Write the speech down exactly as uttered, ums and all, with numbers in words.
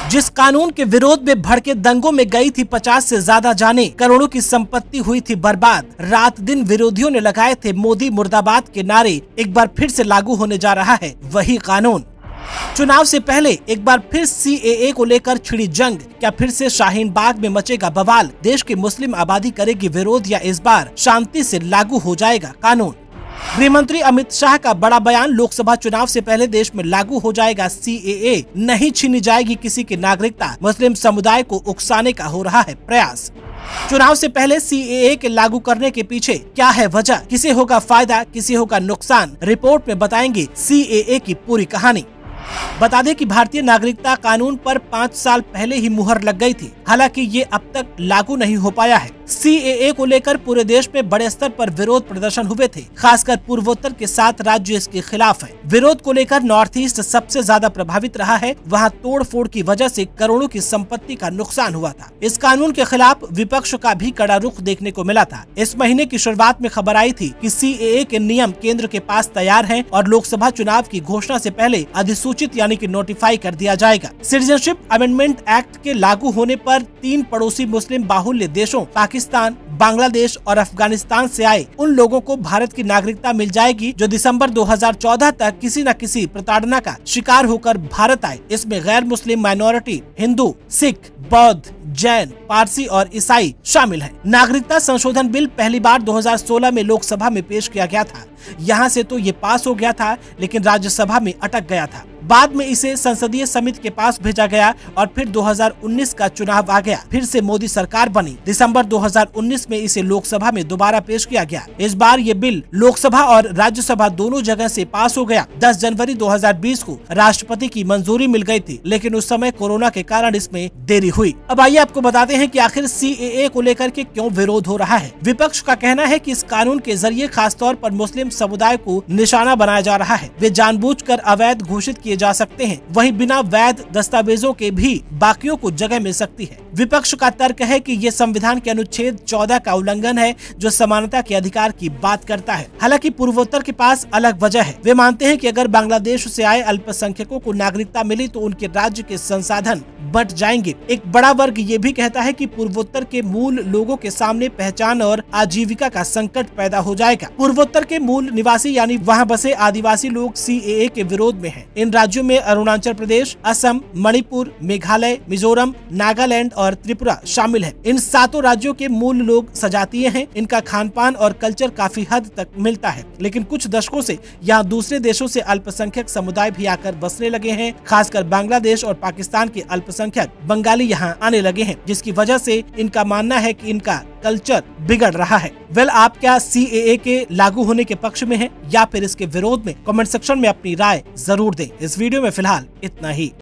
जिस कानून के विरोध में भड़के दंगों में गई थी पचास से ज्यादा जाने, करोड़ों की संपत्ति हुई थी बर्बाद, रात दिन विरोधियों ने लगाए थे मोदी मुर्दाबाद के नारे, एक बार फिर से लागू होने जा रहा है वही कानून। चुनाव से पहले एक बार फिर सी ए ए को लेकर छिड़ी जंग, क्या फिर से शाहीन बाग में मचेगा बवाल, देश की मुस्लिम आबादी करेगी विरोध या इस बार शांति से लागू हो जाएगा कानून। गृह मंत्री अमित शाह का बड़ा बयान, लोकसभा चुनाव से पहले देश में लागू हो जाएगा सी ए ए, नहीं छीनी जाएगी किसी की नागरिकता, मुस्लिम समुदाय को उकसाने का हो रहा है प्रयास। चुनाव से पहले सी ए ए के लागू करने के पीछे क्या है वजह, किसे होगा फायदा किसे होगा नुकसान, रिपोर्ट में बताएंगे सी ए ए की पूरी कहानी। बता दें कि भारतीय नागरिकता कानून पर पाँच साल पहले ही मुहर लग गई थी, हालांकि ये अब तक लागू नहीं हो पाया है। सी ए ए को लेकर पूरे देश में बड़े स्तर पर विरोध प्रदर्शन हुए थे, खासकर पूर्वोत्तर के सात राज्य इसके खिलाफ हैं। विरोध को लेकर नॉर्थ ईस्ट सबसे ज्यादा प्रभावित रहा है, वहाँ तोड़ फोड़ की वजह से करोड़ों की संपत्ति का नुकसान हुआ था। इस कानून के खिलाफ विपक्ष का भी कड़ा रुख देखने को मिला था। इस महीने की शुरुआत में खबर आई थी कि सी ए ए के नियम केंद्र के पास तैयार हैं और लोकसभा चुनाव की घोषणा से पहले अधिसूचित यानी कि नोटिफाई कर दिया जाएगा। सिटीजनशिप अमेंडमेंट एक्ट के लागू होने पर तीन पड़ोसी मुस्लिम बाहुल्य देशों पाकिस्तान, बांग्लादेश और अफगानिस्तान से आए उन लोगों को भारत की नागरिकता मिल जाएगी जो दिसंबर दो हज़ार चौदह तक किसी न किसी प्रताड़ना का शिकार होकर भारत आए। इसमें गैर मुस्लिम माइनॉरिटी, हिंदू, सिख, बौद्ध, जैन, पारसी और ईसाई शामिल हैं। नागरिकता संशोधन बिल पहली बार दो हज़ार सोलह में लोकसभा में पेश किया गया था। यहाँ से तो ये पास हो गया था, लेकिन राज्यसभा में अटक गया था। बाद में इसे संसदीय समिति के पास भेजा गया और फिर दो हज़ार उन्नीस का चुनाव आ गया। फिर से मोदी सरकार बनी। दिसंबर दो हज़ार उन्नीस में इसे लोकसभा में दोबारा पेश किया गया। इस बार ये बिल लोकसभा और राज्यसभा दोनों जगह से पास हो गया। दस जनवरी दो हज़ार बीस को राष्ट्रपति की मंजूरी मिल गई थी, लेकिन उस समय कोरोना के कारण इसमें देरी हुई। अब आइए आपको बताते हैं कि आखिर सी ए ए को लेकर के क्यों विरोध हो रहा है। विपक्ष का कहना है कि इस कानून के जरिए खासतौर पर मुस्लिम समुदाय को निशाना बनाया जा रहा है। वे जानबूझकर अवैध घोषित किए जा सकते हैं, वहीं बिना वैध दस्तावेजों के भी बाकियों को जगह मिल सकती है। विपक्ष का तर्क है कि ये संविधान के अनुच्छेद चौदह का उल्लंघन है, जो समानता के अधिकार की बात करता है। हालांकि पूर्वोत्तर के पास अलग वजह है। वे मानते हैं कि अगर बांग्लादेश से आए अल्पसंख्यकों को नागरिकता मिली तो उनके राज्य के संसाधन बट जाएंगे। एक बड़ा वर्ग ये भी कहता है कि पूर्वोत्तर के मूल लोगों के सामने पहचान और आजीविका का संकट पैदा हो जाएगा। पूर्वोत्तर के मूल निवासी यानी वहाँ बसे आदिवासी लोग सी ए ए के विरोध में हैं। इन राज्यों में अरुणाचल प्रदेश, असम, मणिपुर, मेघालय, मिजोरम, नागालैंड और त्रिपुरा शामिल है। इन सातों राज्यों के मूल लोग सजातीय हैं। इनका खान पान और कल्चर काफी हद तक मिलता है, लेकिन कुछ दशकों से यहाँ दूसरे देशों से अल्पसंख्यक समुदाय भी आकर बसने लगे हैं। खासकर बांग्लादेश और पाकिस्तान के अल्पसंख्यक बंगाली यहाँ आने लगे हैं, जिसकी वजह से इनका मानना है कि इनका कल्चर बिगड़ रहा है। वेल, आप क्या सी ए ए के लागू होने के पक्ष में हैं या फिर इसके विरोध में? कमेंट सेक्शन में अपनी राय जरूर दें। इस वीडियो में फिलहाल इतना ही।